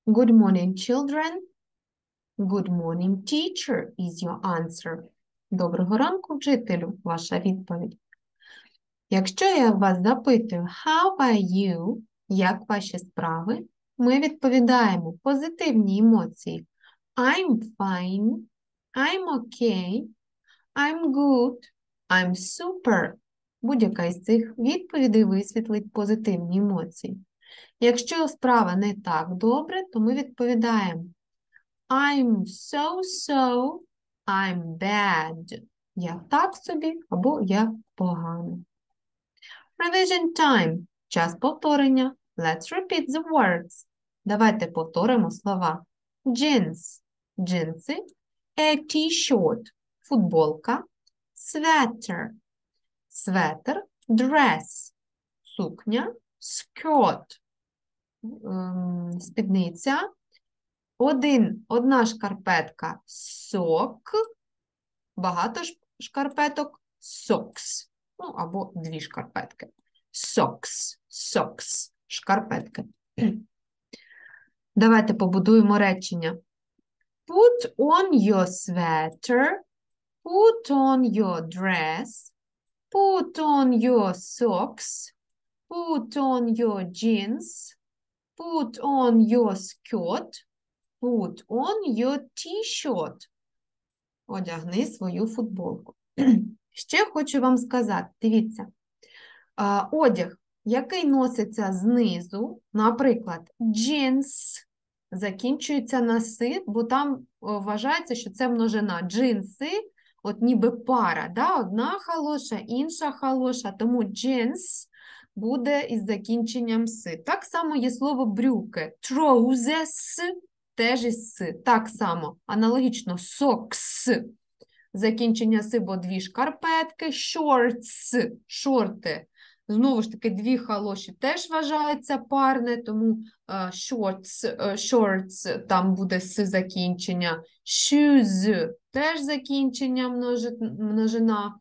Good morning, children. Good morning, teacher, is your answer. Доброго ранку, вчителю, ваша відповідь. Якщо я вас запитую, how are you, як ваші справи, ми відповідаємо позитивні емоції. I'm fine, I'm okay, I'm good, I'm super. Будь-яка із цих відповідей висвітлить позитивні емоції. Якщо справа не так добре, то ми відповідаємо I'm so-so, I'm bad. Я так собі або я поганий. Revision time. Час повторення. Let's repeat the words. Давайте повторимо слова. Jeans – джинси. A t-shirt – футболка. Sweater – светр. Dress – сукня. Skirt – спідниця. Одна шкарпетка – сок. Багато шкарпеток – socks. Ну, або дві шкарпетки. Socks, шкарпетки. Давайте побудуємо речення. Put on your sweater, put on your dress, put on your socks, put on your jeans, put on your skirt, put on your t-shirt. Одягни свою футболку. Ще хочу вам сказати, дивіться, одяг, який носиться знизу, наприклад, джинс, закінчується на «си», бо там вважається, що це множина. Джинси, от ніби пара, да? Одна халоша, інша халоша, тому джинс буде із закінченням «си». Так само є слово брюки, trousers, теж із «си». Так само, аналогічно, socks. Закінчення «си», бо дві шкарпетки, shorts, шорти. Знову ж таки, дві халоші теж вважаються парне, тому shorts, там буде «си» закінчення. Shoes, теж закінчення множина.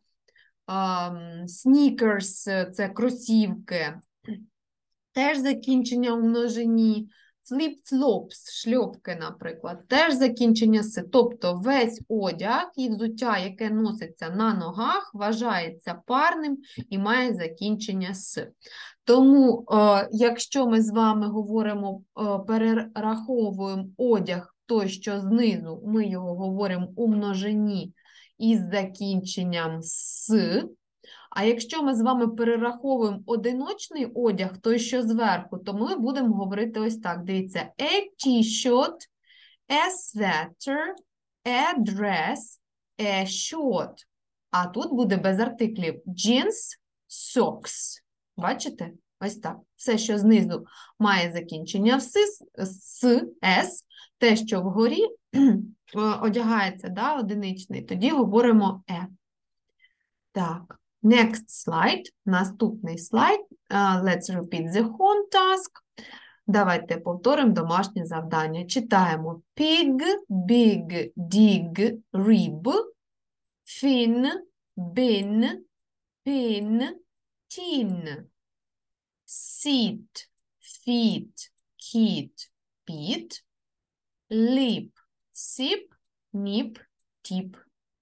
Sneakers, це кросівки, теж закінчення у множині. Flip-flops, шльопки, наприклад, теж закінчення «си». Тобто весь одяг і взуття, яке носиться на ногах, вважається парним і має закінчення «си». Тому, якщо ми з вами говоримо, перераховуємо одяг, той, що знизу, ми його говоримо у множині із закінченням «си». А якщо ми з вами перераховуємо одиночний одяг, той, що зверху, то ми будемо говорити ось так. Дивіться, a t-shirt, a sweater, a dress, a shirt. А тут буде без артиклів jeans, socks. Бачите? Ось так. Все, що знизу має закінчення в «с», те, що вгорі одягається, да, одиничний, тоді говоримо «е». Так. Next slide. Наступний слайд. Let's repeat the home task. Давайте повторимо домашнє завдання. Читаємо. Pig, big, dig, rib, fin, bin, pin, tin. Sit, feet, kit, pit. Lip, sip, nip, tip.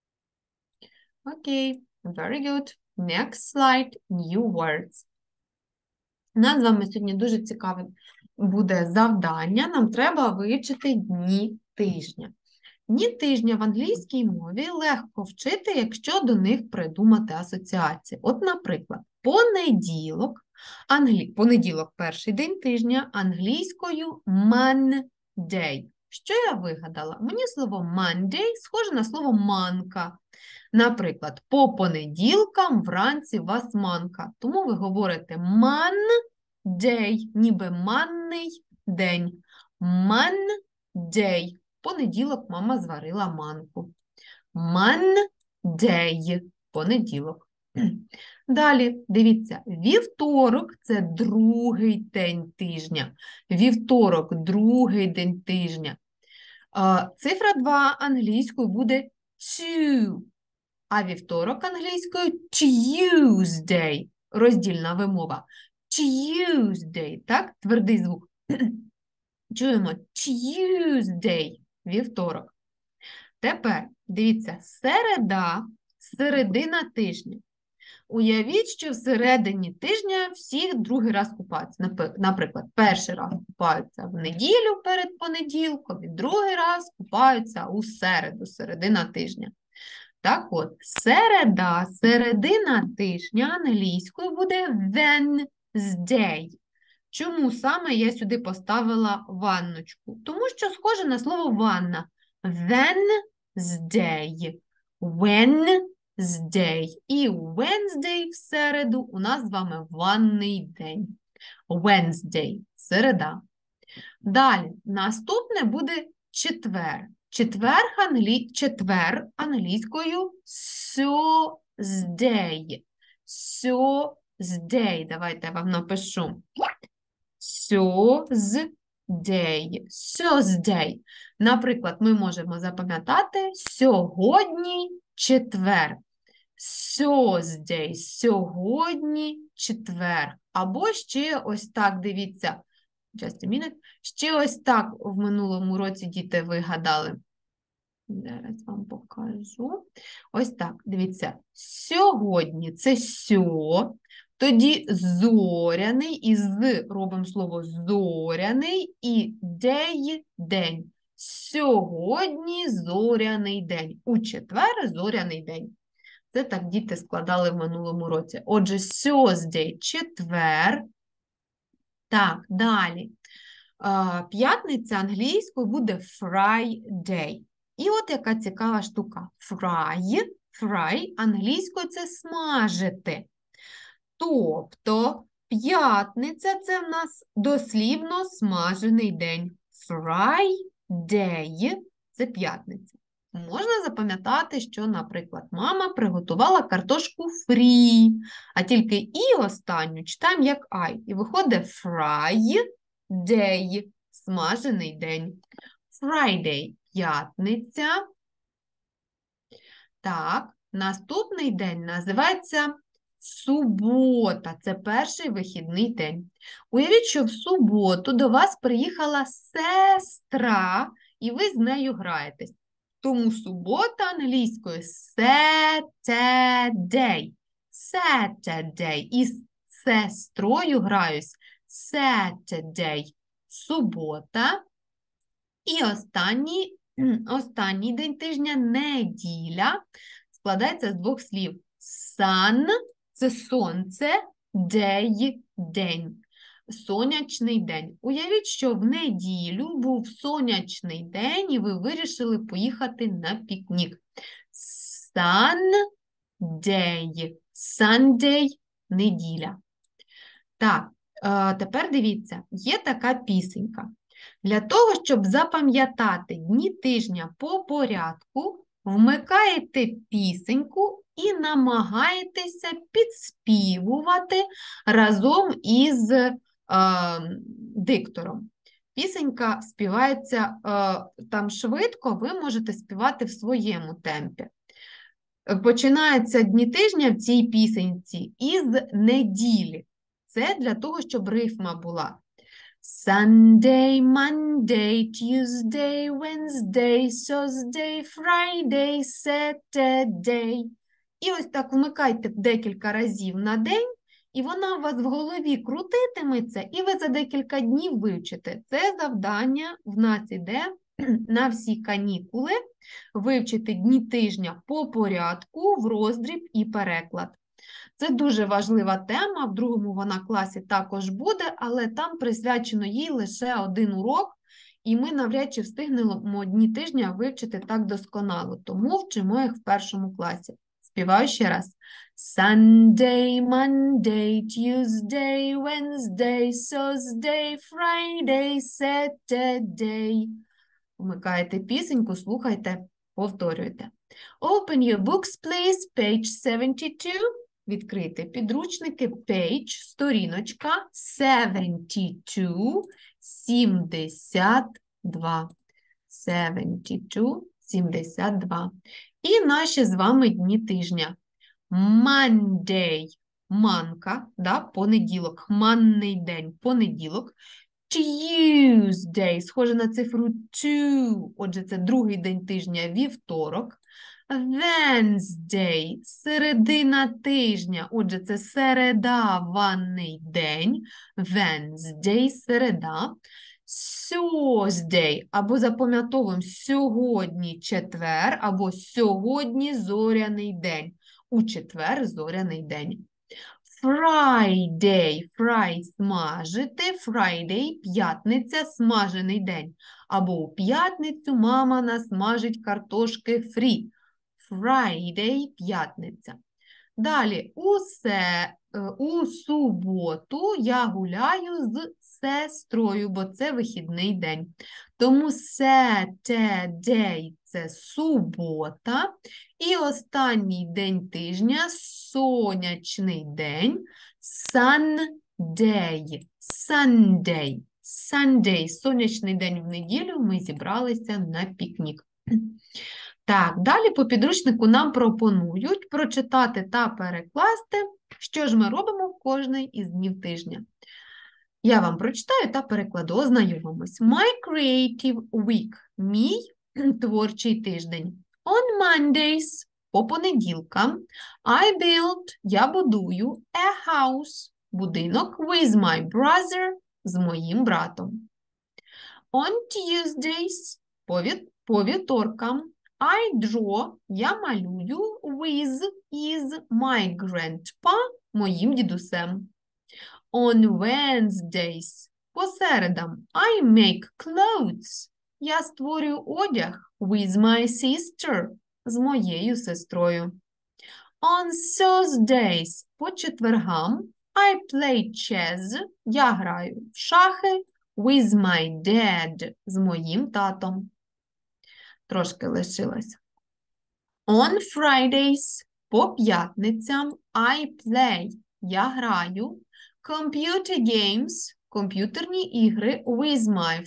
Окей. Very good. Next slide. New words. У нас з вами сьогодні дуже цікаве буде завдання. Нам треба вивчити дні тижня. Дні тижня в англійській мові легко вчити, якщо до них придумати асоціації. От, наприклад, понеділок – перший день тижня, англійською Monday. Що я вигадала? Мені слово Monday схоже на слово манка. Наприклад, по понеділкам вранці вас манка. Тому ви говорите Monday, ніби манний день. Monday. Понеділок мама зварила манку. Monday. Понеділок. Далі, дивіться, вівторок – це другий день тижня. Вівторок – другий день тижня. Цифра 2 англійською буде two. А вівторок англійською Tuesday. Роздільна вимова. Tuesday, так? Твердий звук. Чуємо Tuesday, вівторок. Тепер, дивіться, середа, середина тижня. Уявіть, що всередині тижня всі другий раз купаються. Наприклад, перший раз купаються в неділю перед понеділком, і другий раз купаються у середу, середина тижня. Так от, середа, середина тижня англійською буде Wednesday. Чому саме я сюди поставила ванночку? Тому що схоже на слово ванна. Wednesday. Wednesday. І Wednesday в середу у нас з вами ванний день. Wednesday. Середа. Далі. Наступне буде четвер. Четвер англійською Thursday. Thursday. Давайте я вам напишу. Thursday. Наприклад, ми можемо запам'ятати сьогодні четвер. Thursday. Сьогодні четвер. Або ще ось так, дивіться. Just a minute. Ще ось так в минулому році діти вигадали. Зараз вам покажу. Ось так, дивіться. Сьогодні це сьо. Тоді зоряний, і з робимо слово зоряний, і day – день. Сьогодні зоряний день. У четвер зоряний день. Це так діти складали в минулому році. Отже, Thursday – четвер. Так, далі. П'ятниця англійською буде Friday. І от яка цікава штука. Fry англійською це смажити. Тобто, п'ятниця – це в нас дослівно смажений день. Friday – це п'ятниця. Можна запам'ятати, що, наприклад, мама приготувала картошку фрі, а тільки і останню читаємо як I. І виходить Friday – смажений день. Friday – п'ятниця. Так, наступний день називається субота. Це перший вихідний день. Уявіть, що в суботу до вас приїхала сестра, і ви з нею граєтесь. Тому субота англійською Saturday. Saturday. І з сестрою граюсь. Saturday. Субота. І останній день тижня, неділя, складається з двох слів. Sun – це сонце, day – день. Сонячний день. Уявіть, що в неділю був сонячний день, і ви вирішили поїхати на пікнік. Sunday. Sunday – неділя. Так, тепер дивіться, є така пісенька. Для того, щоб запам'ятати дні тижня по порядку, вмикаєте пісеньку і намагаєтеся підспівувати разом із диктором. Пісенька співається там швидко, ви можете співати в своєму темпі. Починаються дні тижня в цій пісеньці із неділі. Це для того, щоб рифма була. Sunday, Monday, Tuesday, Wednesday, Thursday, Friday, Saturday. І ось так вмикайте декілька разів на день, і вона у вас в голові крутитиметься, і ви за декілька днів вивчите. Це завдання в нас іде на всі канікули. Вивчити дні тижня по порядку, в роздріб і переклад. Це дуже важлива тема, в другому вона класі також буде, але там присвячено їй лише один урок, і ми навряд чи встигнемо дні тижня вивчити так досконало, тому вчимо їх в першому класі. Співаю ще раз. Sunday, Monday, Tuesday, Wednesday, Thursday, Friday, Saturday. Вмикаєте пісеньку, слухайте, повторюйте. Open your books, please, page 72. Відкрити підручники, page, сторіночка, 72, 72. 72, 72. І наші з вами дні тижня. Monday, манка, да, понеділок, манний день, понеділок. Tuesday, схоже на цифру two, отже, це другий день тижня, вівторок. Wednesday, середина тижня, отже, це середа, ванний день. Wednesday, середа. Thursday, або запам'ятовуємо сьогодні четвер, або сьогодні зоряний день. У четвер зоряний день. Friday, fry – смажити, Friday – п'ятниця, смажений день. Або у п'ятницю мама насмажить картошки фрі. Friday – п'ятниця. Далі, у суботу я гуляю з сестрою, бо це вихідний день. Тому Saturday – це субота. І останній день тижня – сонячний день. Sunday. Sunday. Sunday – сонячний день в неділю, ми зібралися на пікнік. Так, далі по підручнику нам пропонують прочитати та перекласти, що ж ми робимо в кожний із днів тижня. Я вам прочитаю та перекладу, ознайомимось. My creative week – мій творчий тиждень. On Mondays – по понеділкам. I build – я будую. A house – будинок. With my brother – з моїм братом. On Tuesdays – по вівторкам. I draw – я малюю. With is my grandpa – моїм дідусем. On Wednesdays – по середам. I make clothes – я створюю одяг. With my sister – з моєю сестрою. On Thursdays – по четвергам. I play chess – я граю в шахи. With my dad – з моїм татом. Трошки лишилось. On Fridays – по п'ятницям. I play – я граю. Computer games – комп'ютерні ігри. With my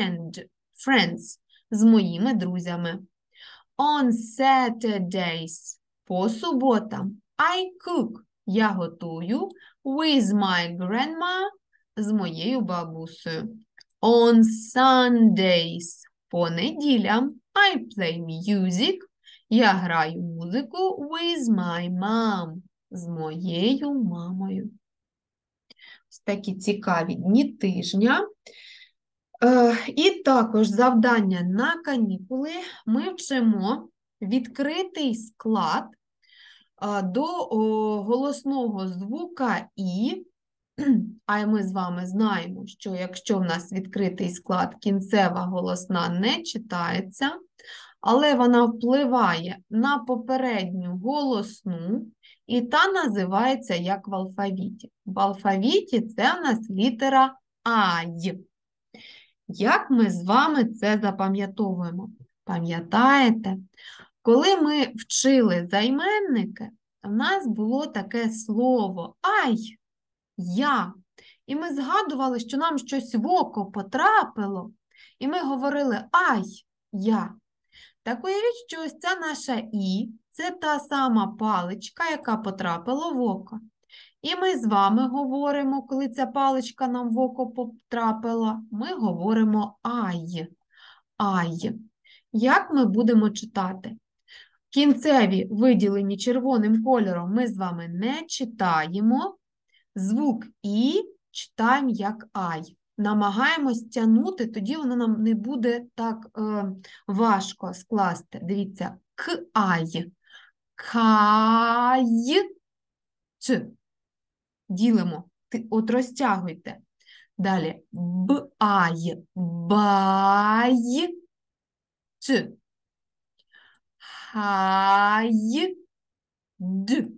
friends – з моїми друзями. On Saturdays – по суботам. I cook – я готую. With my grandma – з моєю бабусею. On Sundays – по неділям. I play music – я граю музику. With my mom – з моєю мамою. Ось такі цікаві дні тижня. І також завдання на канікули ми вчимо відкритий склад до голосного звука «і». А ми з вами знаємо, що якщо в нас відкритий склад, кінцева голосна не читається, але вона впливає на попередню голосну, і та називається як в алфавіті. В алфавіті це в нас літера «ай». Як ми з вами це запам'ятовуємо? Пам'ятаєте? Коли ми вчили займенники, в нас було таке слово «ай», «я». І ми згадували, що нам щось в око потрапило, і ми говорили «ай, я». Так уявіть, що ось ця наша «і» – це та сама паличка, яка потрапила в око. І ми з вами говоримо, коли ця паличка нам в око потрапила, ми говоримо «ай», «ай». Як ми будемо читати? Кінцеві, виділені червоним кольором, ми з вами не читаємо. Звук «і» читаємо як «ай». Намагаємось тягнути, тоді воно нам не буде так важко скласти. Дивіться, «к-ай», «кай», «ц». Ділимо, от розтягуйте. Далі «б-ай», «бай», «ц». «хай», «д».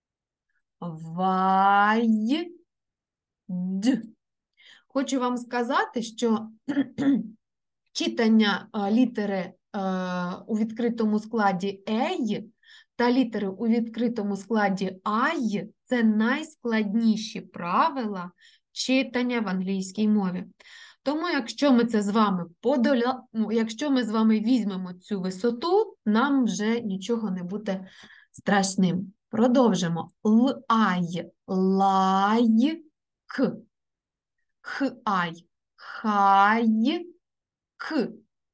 «Вай», «д». Хочу вам сказати, що читання літери у відкритому складі «ей» та літери у відкритому складі «ай» – це найскладніші правила читання в англійській мові. Тому, якщо ми це з вами якщо ми з вами візьмемо цю висоту, нам вже нічого не буде страшним. Продовжимо. Л-ай, лай, к. Х-ай, хай, к,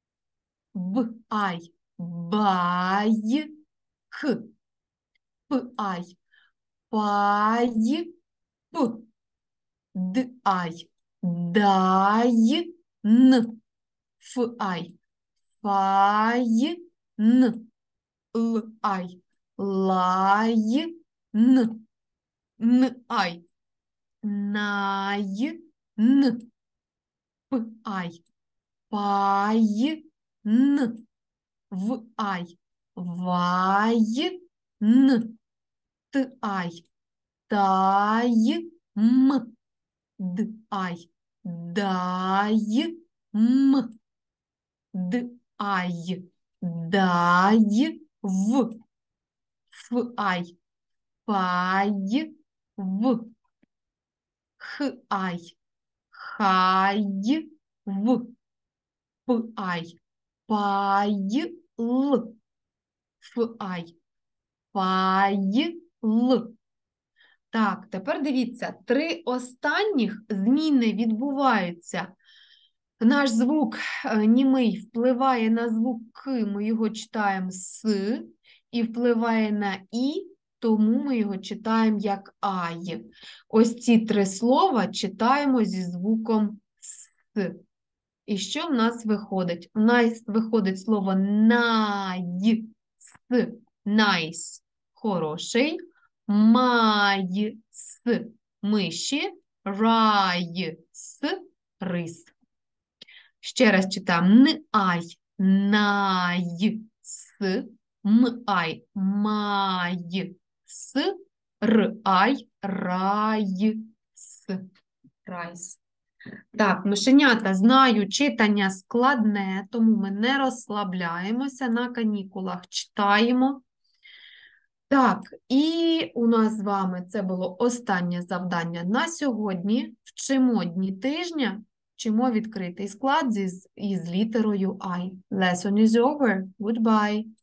б-ай, бай, к, п-ай, пай, п, д-ай, дай, н, ф-ай, фай, н, л-ай, лай, н, н-ай, най, н, п-ай, пай, н, в-ай, вай, н, т-ай, тай, м, д-ай, дай, м, д-ай, дай, в, ф-ай, пай, в, х-ай, хай, в, п-ай, пай, л, ф-ай, пай, л. Так, тепер дивіться, 3 останніх зміни відбуваються. Наш звук німий впливає на звук К, ми його читаємо С, і впливає на І, тому ми його читаємо як Ай. Ось ці 3 слова читаємо зі звуком С. І що в нас виходить? У нас виходить слово най, с, найс, хороший, май, с, миші, рай, с, рис. Ще раз читаємо н-ай, най, с, м-ай, май, с, р-ай, рай, с, райс. Так, мишенята, знаю, читання складне, тому ми не розслабляємося на канікулах, читаємо. Так, і у нас з вами це було останнє завдання на сьогодні. Вчимо дні тижня, вчимо відкритий склад із літерою I. Lesson is over. Goodbye.